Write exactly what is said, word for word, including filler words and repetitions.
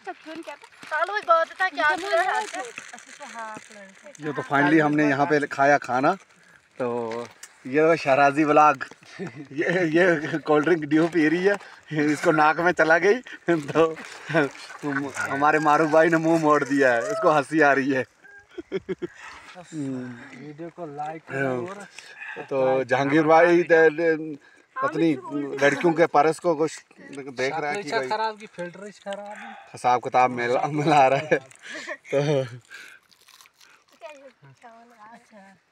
ये तो फाइनली हमने यहाँ पे खाया खाना। तो ये शहराजी ब्लॉग ये ये कोल्ड ड्रिंक ड्यू पी रही है, इसको नाक में चला गई तो हमारे मारूफ भाई ने मुंह मोड़ दिया है, इसको हंसी आ रही है। वीडियो को लाइक करो। तो जहांगीर भाई पत्नी लड़कियों के परस को कुछ देख रहा है कि भाई खराब की फिल्टर खराब है, हिसाब किताब मिला मिला रहा है। तो